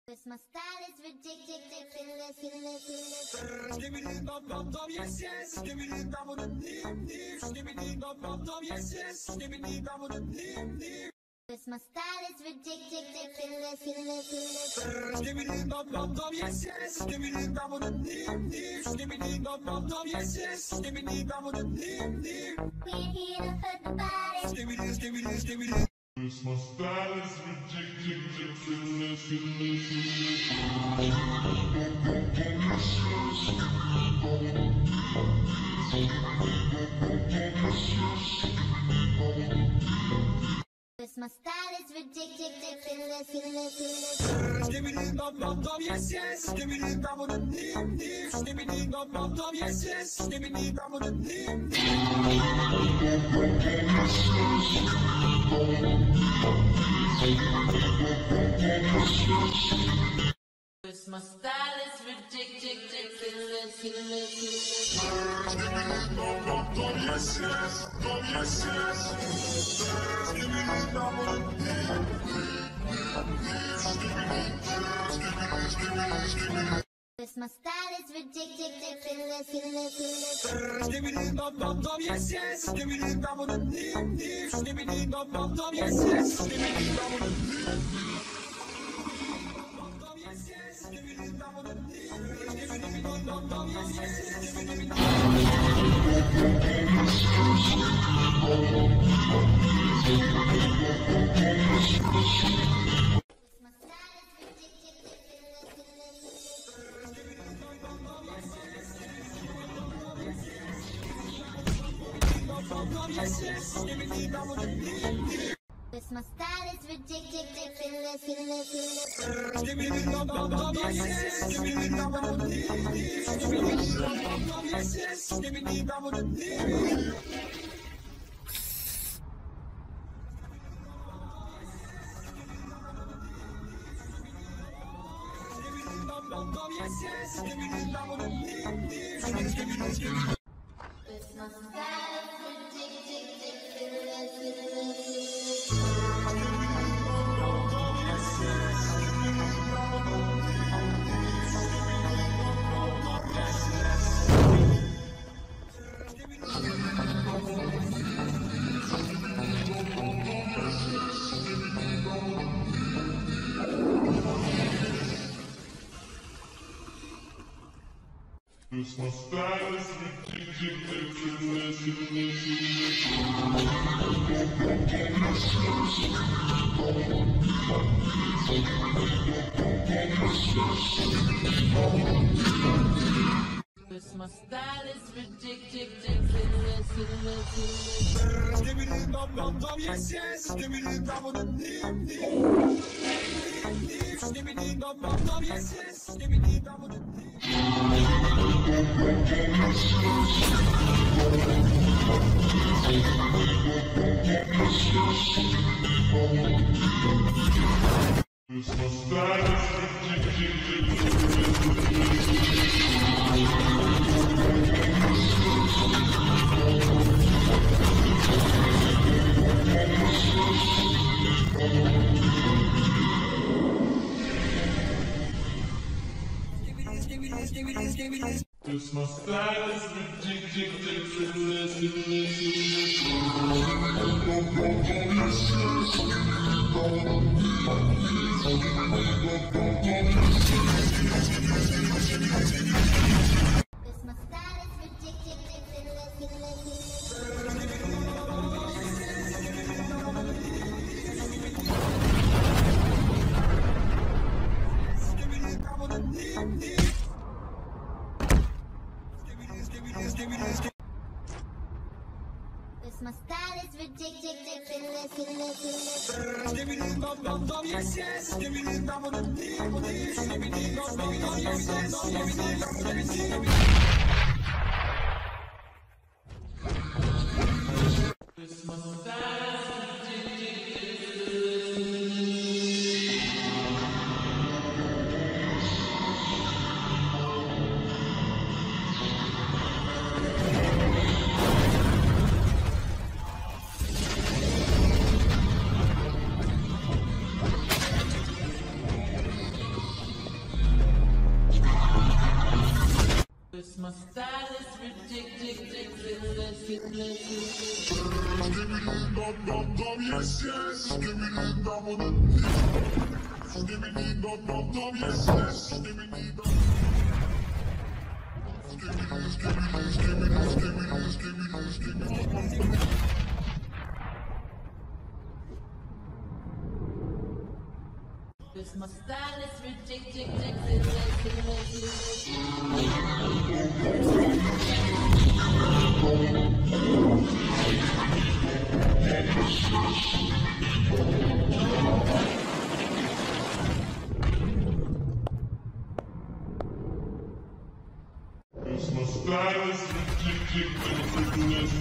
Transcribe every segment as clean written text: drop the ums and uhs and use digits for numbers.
'Cause my style is ridiculous. Skibbity dum dum dum, yes yes. Skibbity dum dum dim dim. Skibbity dum dum dum, yes yes. Skibbity dum dum dim dim. 'Cause my style is ridiculous. Skibbity dum dum dum, yes yes. Skibbity dum dum dim dim. Skibbity dum dum dum, yes yes. Skibbity dum dum dim dim. We're here to hurt the body. Skibbity skibbity skibbity. Cause my style is ridiculous. Cause my style is ridiculous. Skibbity dum dum dum, yes yes. Skibbity dum dum dim dim. Skibbity dum dum dum, yes yes. Skibbity dum dum dim dim. Cause my style is ridiculous. Skibbity dum dum dum, yes yes. Dum yes yes. Skibbity dum dum dim dim. Skibbity skibbity. Cause my style is ridiculous. Skibbity dum dum dum, yes yes. Skibbity dum dum dim dim. Skibbity dum dum dum, yes yes. Skibbity dum dum dim dim. Yes yes. Skibbity dum dum dim dim. Skibbity dum dum yes yes. Skibbity My style yes yes. Skibbity dum dum dim dim. Cause my style is ridiculous. Skibbity dum dum dum, yes yes. Skibbity dum dum dim dim. Skibbity dum dum yes yes. Skibbity dum dum dim dim. Dum dum yes yes. Skibbity dum dum dim dim. Skibbity skibbity. Cause my style is ridiculous. Cause my style is ridiculous. Cause my style is ridiculous. Skibbity dum dum dum, yes yes. Skibbity dum dum dim dim. Skibbity dum dum dum, yes yes. Skibbity dum dum dim. Cause my style is ridiculous. Cause my style is Cause my style is ridiculous. Skibbity dum dum dim dim. Skibbity skibbity skibbity. Cause my style is ridiculous. Skibbity dum dum dum, yes yes. Skibbity dum dum dim dim. Skibbity dum dum dum, yes yes. Skibbity dum dum dim dim. Cause my style Cause my style is ridiculous. Yes, yes, give me the double. Give me the double, yes, yes, give me the double. Cause my style is ridiculous. Cause my style is ridiculous.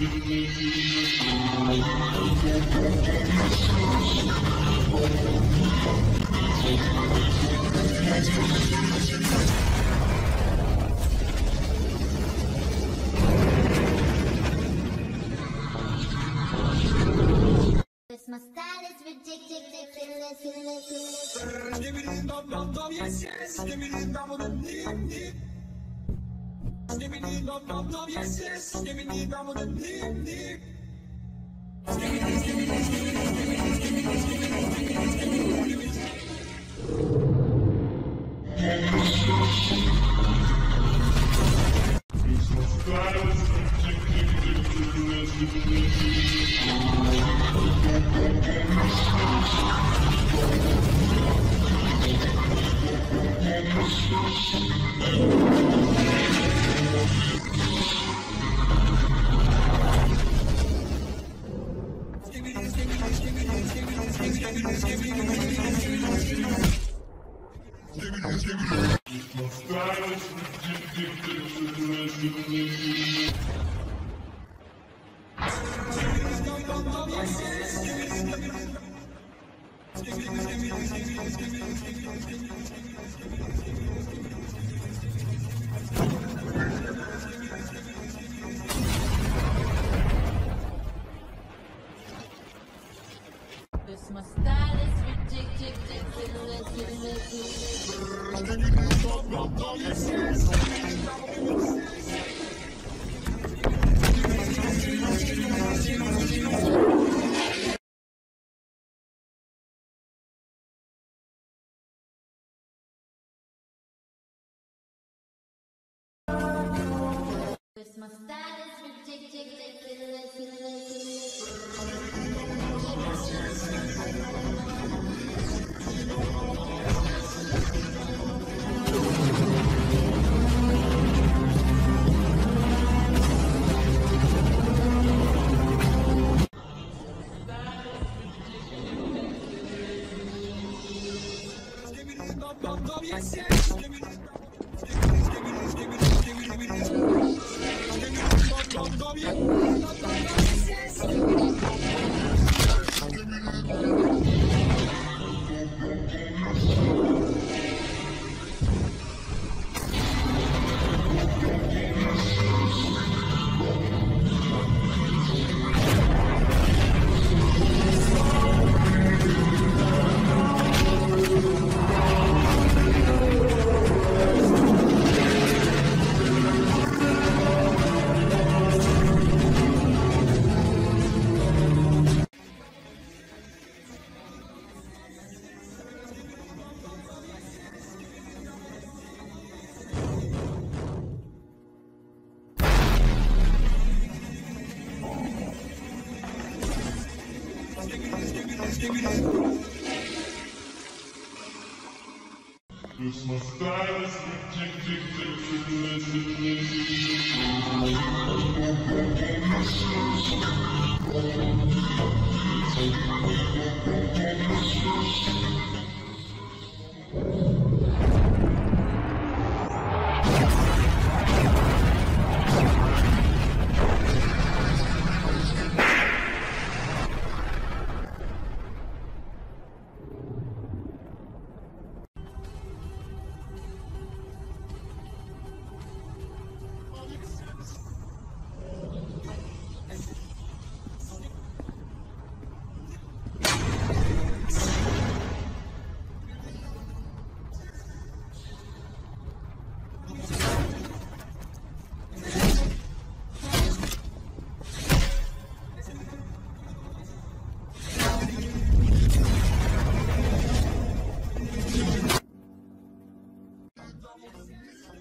Cause my style is ridiculous. Give me the double, yes, yes, give me the double. Give me the double, yes, yes, give me the double. Cause my style is ridiculous. My style is ridiculous. Cause my style is ridiculous. Cause my style is ridiculous. Yes, yes, give me the Cause my style is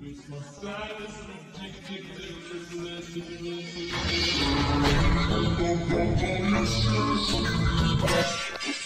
My style is ridiculous.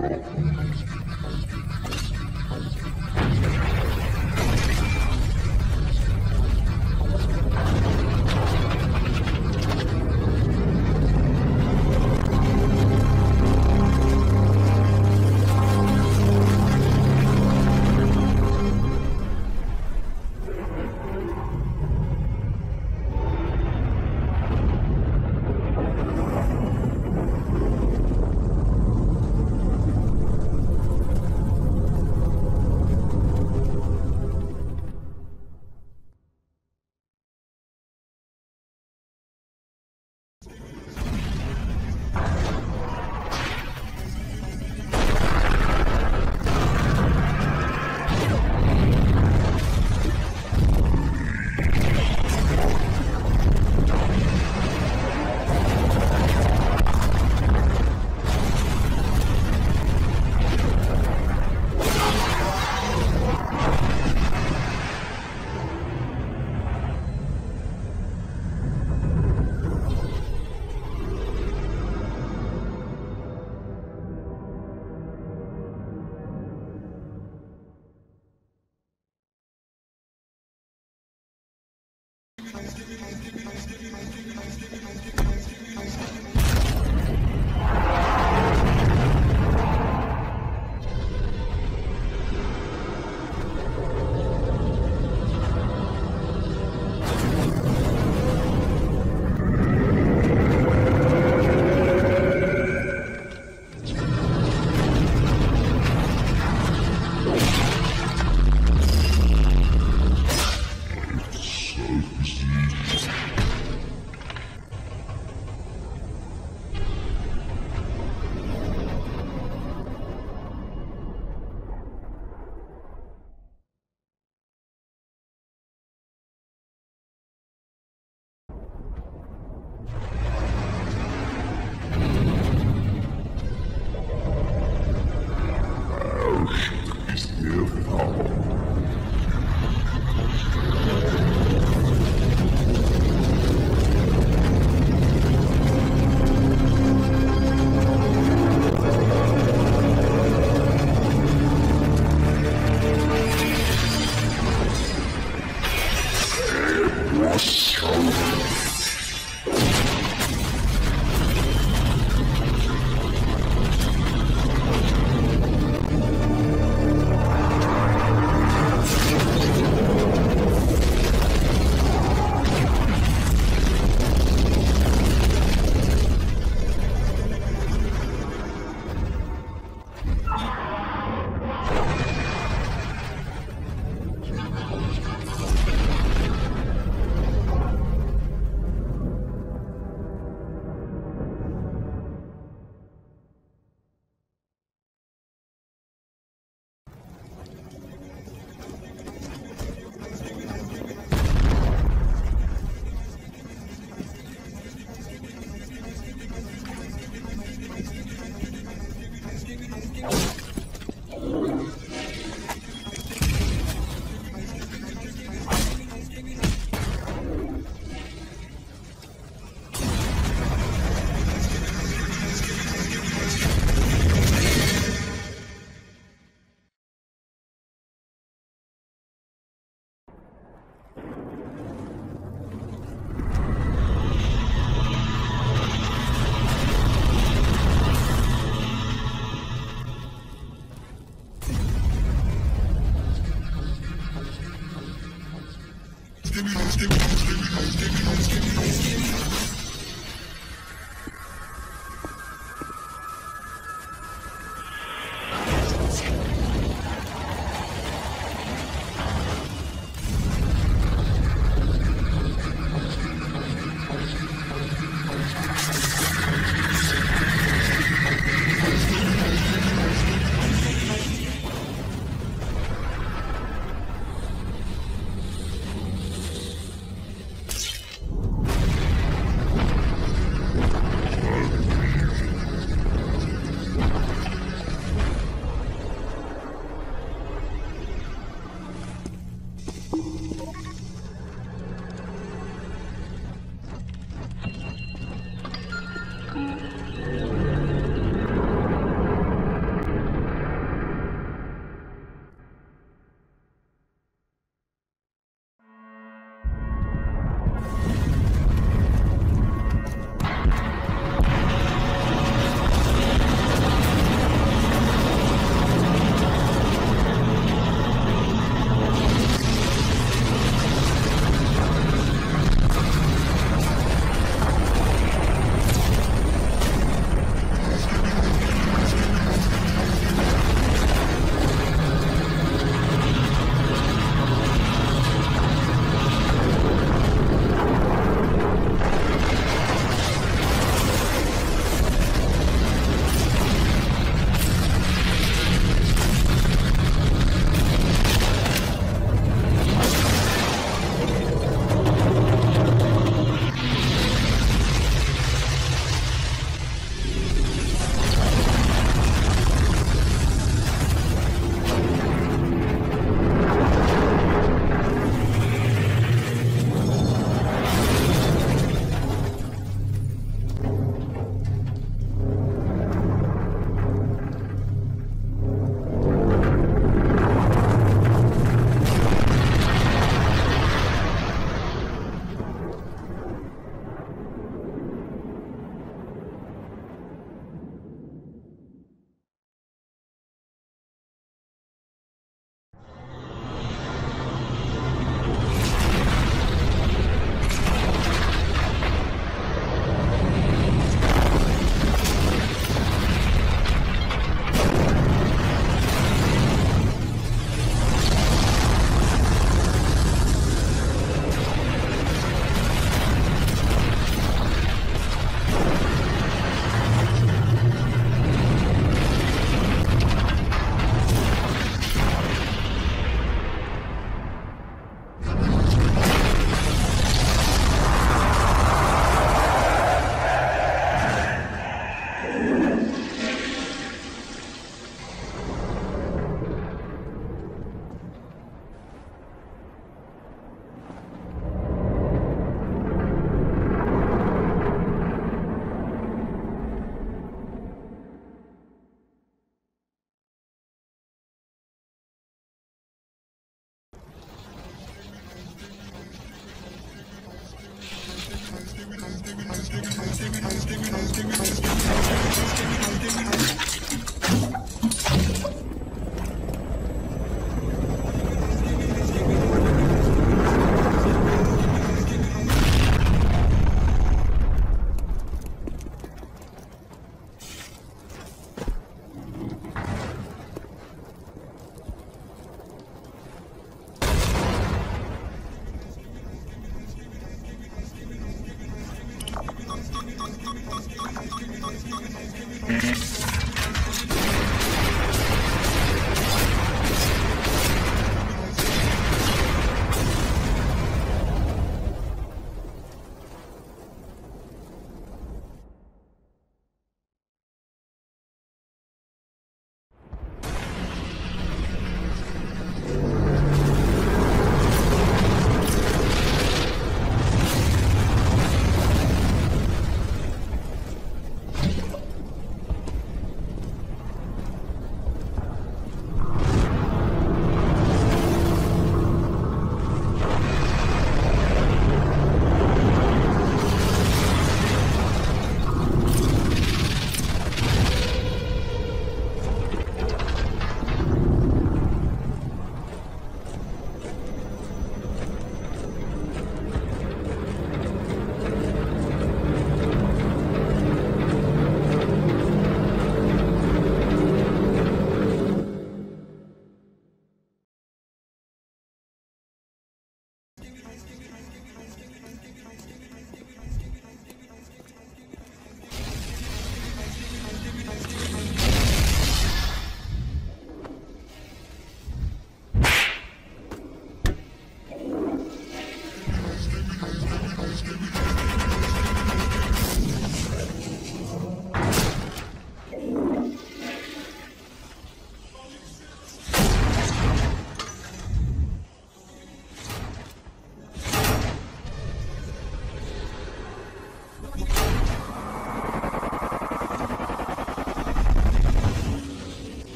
Give me those, give me those, give me those, give me those, give me those, give me those.